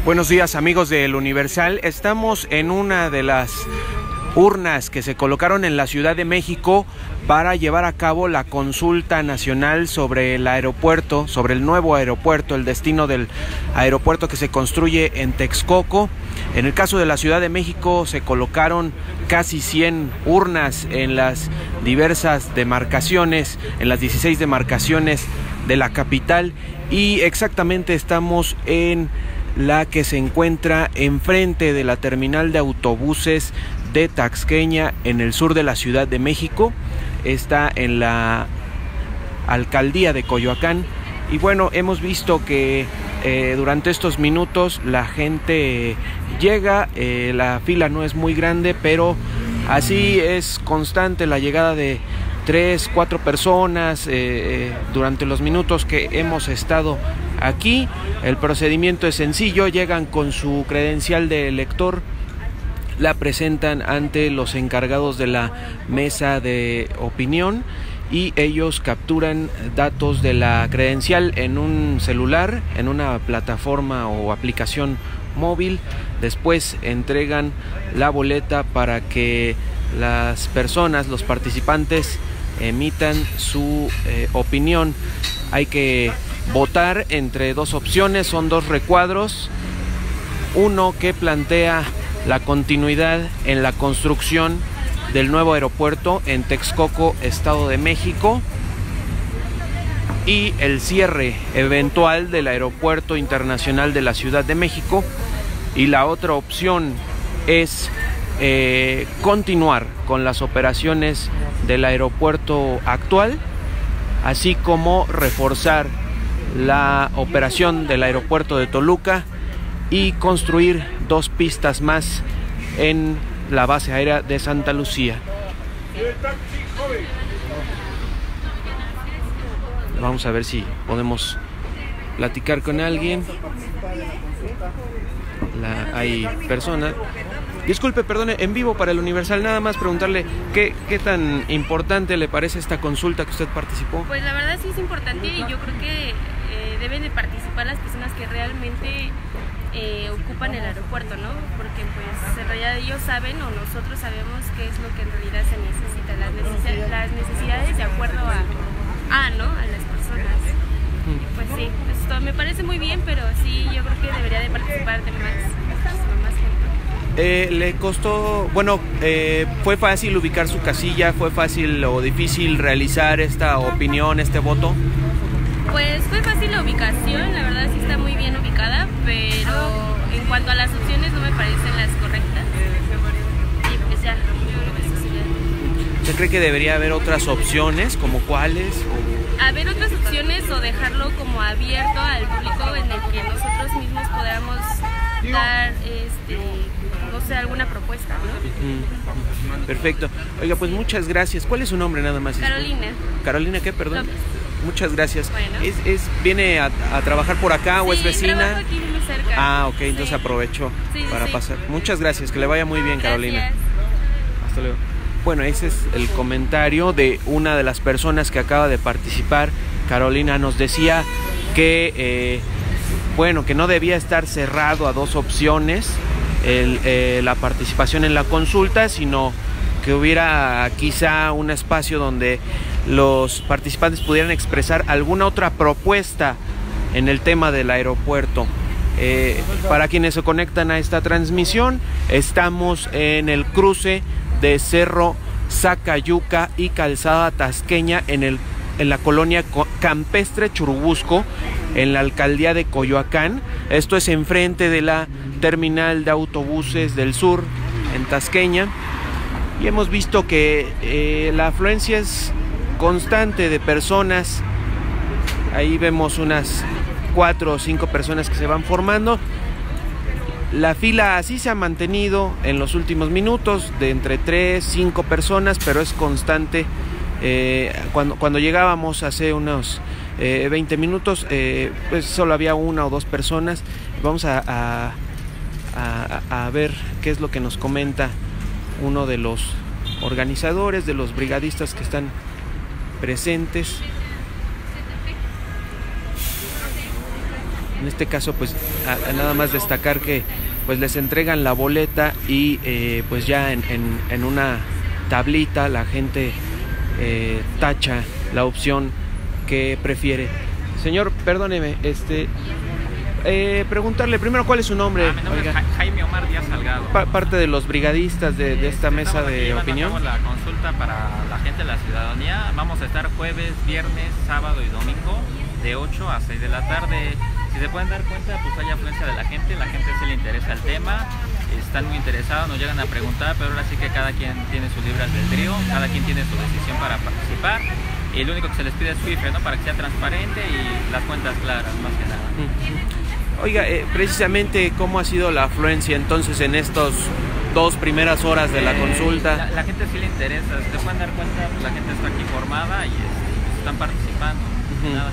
Buenos días, amigos del Universal. Estamos en una de las urnas que se colocaron en la Ciudad de México para llevar a cabo la consulta nacional sobre el aeropuerto, sobre el nuevo aeropuerto, el destino del aeropuerto que se construye en Texcoco. En el caso de la Ciudad de México se colocaron casi 100 urnas en las diversas demarcaciones, en las 16 demarcaciones de la capital, y exactamente estamos en la que se encuentra enfrente de la terminal de autobuses de Tasqueña, en el sur de la Ciudad de México. Está en la alcaldía de Coyoacán, y bueno, hemos visto que durante estos minutos la gente llega, la fila no es muy grande, pero así es constante la llegada de 3, 4 personas durante los minutos que hemos estado aquí. El procedimiento es sencillo: llegan con su credencial de lector, la presentan ante los encargados de la mesa de opinión y ellos capturan datos de la credencial en un celular, en una plataforma o aplicación móvil. Después entregan la boleta para que las personas, los participantes, emitan su opinión. Hay que votar entre dos opciones, son dos recuadros: uno que plantea la continuidad en la construcción del nuevo aeropuerto en Texcoco, Estado de México, y el cierre eventual del Aeropuerto Internacional de la Ciudad de México. Y la otra opción es continuar con las operaciones del aeropuerto actual, así como reforzar la operación del aeropuerto de Toluca y construir 2 pistas más en la base aérea de Santa Lucía. Vamos a ver si podemos platicar con alguien. Hay personas. Disculpe, perdone, en vivo para el Universal, nada más preguntarle qué tan importante le parece esta consulta que usted participó. Pues la verdad sí es importante, y yo creo que deben de participar las personas que realmente ocupan el aeropuerto, ¿no? Porque pues en realidad ellos saben, o nosotros sabemos, qué es lo que en realidad se necesita, las necesidades de acuerdo ¿no? A las personas. Y pues sí, esto me parece muy bien, pero sí, yo creo que debería de participar de más gente. ¿Le costó, fue fácil ubicar su casilla? ¿Fue fácil o difícil realizar esta opinión, este voto? Pues fue fácil la ubicación, la verdad sí está muy bien ubicada, pero en cuanto a las opciones no me parecen las correctas. Y pues ya, yo creo que eso sería. ¿Usted cree que debería haber otras opciones, como cuáles? Haber otras opciones, o dejarlo como abierto al público, en el que nosotros mismos podamos dar no sé, alguna propuesta, ¿no? Perfecto. Oiga, pues muchas gracias. ¿Cuál es su nombre nada más? Carolina. ¿Carolina qué, perdón? López. Muchas gracias. Bueno. ¿Viene a trabajar por acá, o es vecina? Trabajo aquí muy cerca. Ah, ok, entonces aprovecho para pasar. Muchas gracias, que le vaya muy bien, Carolina. Gracias. Hasta luego. Bueno, ese es el comentario de una de las personas que acaba de participar. Carolina nos decía que que no debía estar cerrado a 2 opciones la participación en la consulta, sino que hubiera quizá un espacio donde los participantes pudieran expresar alguna otra propuesta en el tema del aeropuerto. Para quienes se conectan a esta transmisión, estamos en el cruce de Cerro Zacayuca y Calzada Tasqueña, en la colonia campestre Churubusco, en la alcaldía de Coyoacán. Esto es enfrente de la terminal de autobuses del sur en Tasqueña, y hemos visto que la afluencia es constante de personas. Ahí vemos unas 4 o 5 personas que se van formando. La fila así se ha mantenido en los últimos minutos, de entre 3, 5 personas, pero es constante. Cuando llegábamos hace unos 20 minutos, pues solo había 1 o 2 personas. Vamos a ver qué es lo que nos comenta uno de los organizadores, de los brigadistas que están presentes. En este caso, pues nada más destacar que pues les entregan la boleta y pues ya en una tablita la gente tacha la opción que prefiere. Señor, perdóneme, preguntarle primero cuál es su nombre. Mi nombre es Jaime Omar Díaz Salgado. Parte de los brigadistas de esta mesa de opinión. La consulta para la gente de la ciudadanía. Vamos a estar jueves, viernes, sábado y domingo de 8 a 6 de la tarde. Si se pueden dar cuenta, pues hay afluencia de la gente sí le interesa el tema, están muy interesados, nos llegan a preguntar, pero ahora sí que cada quien tiene su libre albedrío, cada quien tiene su decisión para participar. Y lo único que se les pide es su IFE, ¿no? Para que sea transparente y las cuentas claras, más que nada. Oiga, precisamente, ¿cómo ha sido la afluencia entonces en estos 2 primeras horas de la consulta? La gente sí le interesa, si se pueden dar cuenta, pues la gente está aquí formada y están participando. Nada.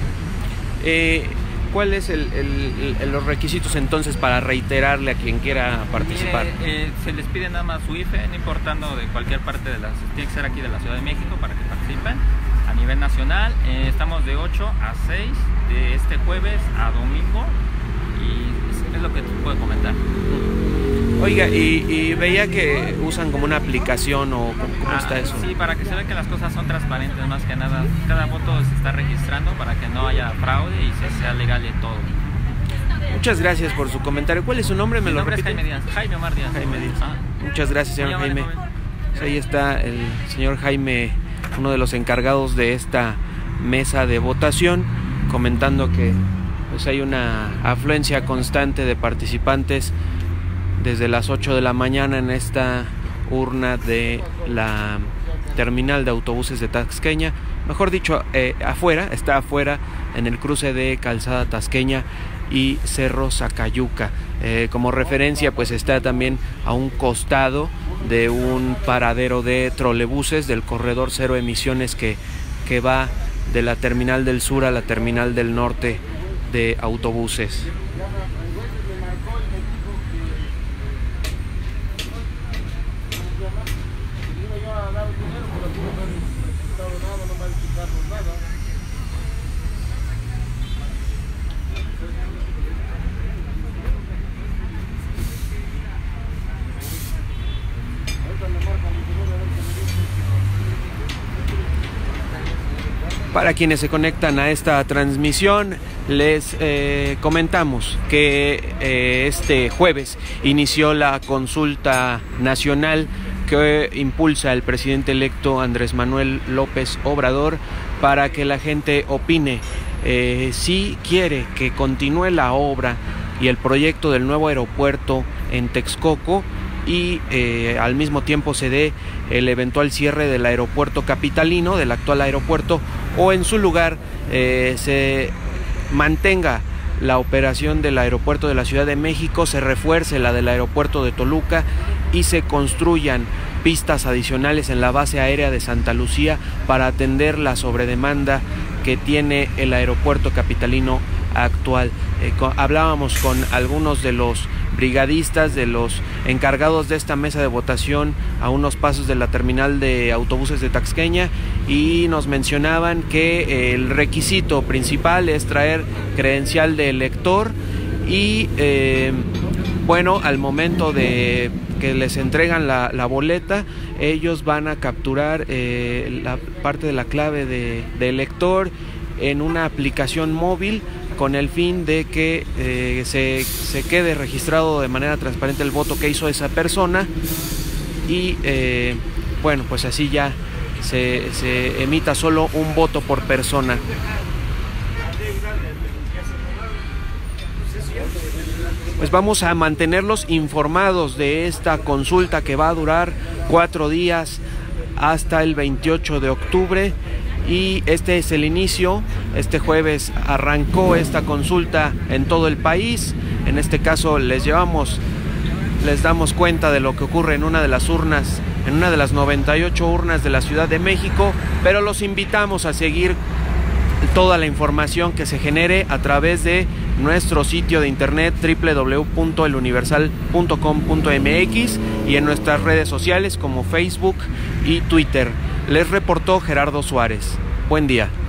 ¿Cuáles los requisitos entonces para reiterarle a quien quiera participar? Mire, se les pide nada más su IFE, no importando de cualquier parte tiene que ser aquí de la Ciudad de México para que participen. A nivel nacional, estamos de 8 a 6, de este jueves a domingo, y es lo que puedo comentar. Oiga, y veía que usan como una aplicación o ¿cómo está eso? Sí, para que se vea que las cosas son transparentes más que nada. Cada voto se está registrando para que no haya fraude y sea legal en todo. Muchas gracias por su comentario. ¿Cuál es su nombre? ¿Me lo repite? Jaime Díaz, Jaime Omar Díaz. Jaime Díaz. Muchas gracias, señor Jaime. Pues ahí está el señor Jaime, uno de los encargados de esta mesa de votación, comentando que pues hay una afluencia constante de participantes desde las 8 de la mañana en esta urna de la terminal de autobuses de Tasqueña, mejor dicho, está afuera en el cruce de Calzada Tasqueña y Cerro Zacayuca. Como referencia, pues está también a un costado de un paradero de trolebuses del corredor cero emisiones que va de la terminal del sur a la terminal del norte de autobuses. Para quienes se conectan a esta transmisión, les comentamos que este jueves inició la consulta nacional que impulsa el presidente electo Andrés Manuel López Obrador para que la gente opine si quiere que continúe la obra y el proyecto del nuevo aeropuerto en Texcoco y al mismo tiempo se dé el eventual cierre del aeropuerto capitalino, del actual aeropuerto, o en su lugar se mantenga la operación del aeropuerto de la Ciudad de México, se refuerce la del aeropuerto de Toluca y se construyan pistas adicionales en la base aérea de Santa Lucía para atender la sobredemanda que tiene el aeropuerto capitalino actual. Hablábamos con algunos de los brigadistas, de los encargados de esta mesa de votación a unos pasos de la terminal de autobuses de Tasqueña, y nos mencionaban que el requisito principal es traer credencial de elector y bueno, al momento de que les entregan la boleta, ellos van a capturar la parte de la clave de elector en una aplicación móvil con el fin de que se quede registrado de manera transparente el voto que hizo esa persona y bueno, pues así ya se emita solo un voto por persona. Pues vamos a mantenerlos informados de esta consulta que va a durar 4 días hasta el 28 de octubre. Y este es el inicio. Este jueves arrancó esta consulta en todo el país. En este caso les damos cuenta de lo que ocurre en una de las urnas, en una de las 98 urnas de la Ciudad de México, pero los invitamos a seguir toda la información que se genere a través de nuestro sitio de internet www.eluniversal.com.mx y en nuestras redes sociales como Facebook y Twitter. Les reportó Gerardo Suárez. Buen día.